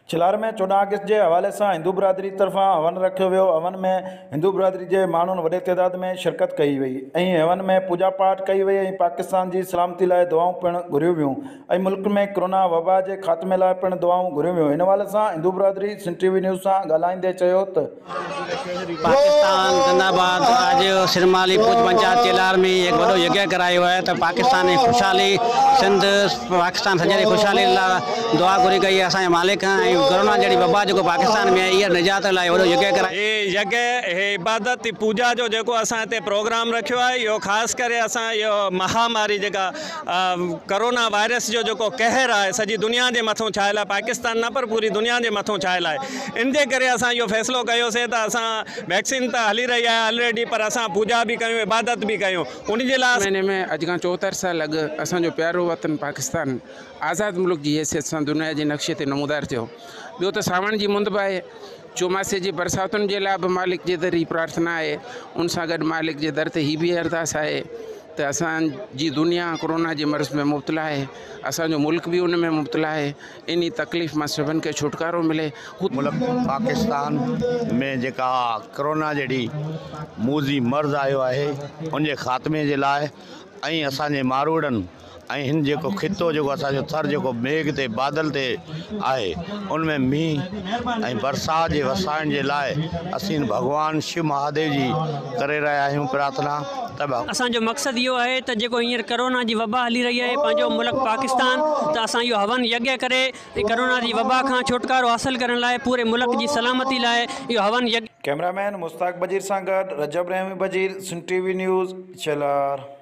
चिलार में 14 अगस्त के हवाले से हिंदू बिरादरी तरफा हवन रखो वो। हवन में हिंदू बिरादरी के मानून वडे तदाद में शिरकत कई वही। हवन में पूजा पाठ कई वही। पाकिस्तान की सलामती लाए दुआऊं पिण घुरियों व्यूं। मुल्क में कोरोना वबा के खात्मे लाए पिण दुआऊं घुरियों व्यूं। इन हवाले से हिंदू बिरादरी सिंध टीवी न्यूज़ से ॻाल्हाईंदे चयो त पाकिस्तान जिंदाबाद। आज सिरमाली पूज पंचायत चिलार में एक बड़ो यज्ञ करायो है। तो पाकिस्तान की खुशहाली सिंध पाकिस्तान सॼे खुशहाली लाइ दुआ घुरी गई है। असांजे मालिक कोरोना जड़ी वबा जो पाकिस्तान में आई है निजात लाइ वॾो यज्ञ करायो। ये यज्ञ हे इबादत पूजा जो जो असां हिते प्रोग्राम रखियो है, यो ख़ासि करे असां यो महामारी जेका कोरोना वायरस जो कहर है सॼी दुनिया के मथों छायल है, पाकिस्तान न पर पूरी दुनिया के मथों छायल है। इन जे करे असां यो फैसलो कयोसीं त असां वैक्सीन तो हली रही है ऑलरेडी, पर असां पूजा भी कयूं इबादत भी कयूं। उन जे लाइ महीने में अॼु खां 74 साल अॻु असांजो प्यारो वतन पाकिस्तान आज़ाद मुल्क की हैसियत से दुनिया के नक्शे ते नमूदार थियो। ॿियो त सावण जी मुंद आहे, चौमासे जी बरसातुनि जे लाइ बि मालिक जे दर ही प्रार्थना है। उन सां गॾु मालिक जे दर ते ही भी अरदास है त असांजी दुनिया कोरोना जे मर्ज़ में मुब्तला है, असांजो मुल्क भी उन में मुब्तला है। इन तकलीफ़ में सभिनि खे छुटकारो मिले। मुल्क पाकिस्तान में जेका कोरोना जड़ी मूज़ी मर्ज़ आयो है उन जे ख़ात्मे जे लाइ ऐं असांजे मारूड़नि हिन जेको खितो जो असांजो थर जो मेघ ते बादल ते आहे उनमें मींह ऐं बरसात जे वसाइण जे लाइ असीं भगवान शिव महादेव जी करे रहिया आहियूं प्रार्थना। तब असांजो मकसद यो है त जेको हींअर कोरोना जी वबा हली रही है पंहिंजो मुल्क पाकिस्तान, त असां इहो हवन यज्ञ करे कोरोना जी वबा खां छुटकारो हासिल करण लाइ पूरे मुल्क जी सलामती लाइ इहो हवन यज्ञ। कैमरामैन मुश्ताक बजीर सां गॾु रजब रहमी बजीर, सिंध टीवी न्यूज़ चिलार।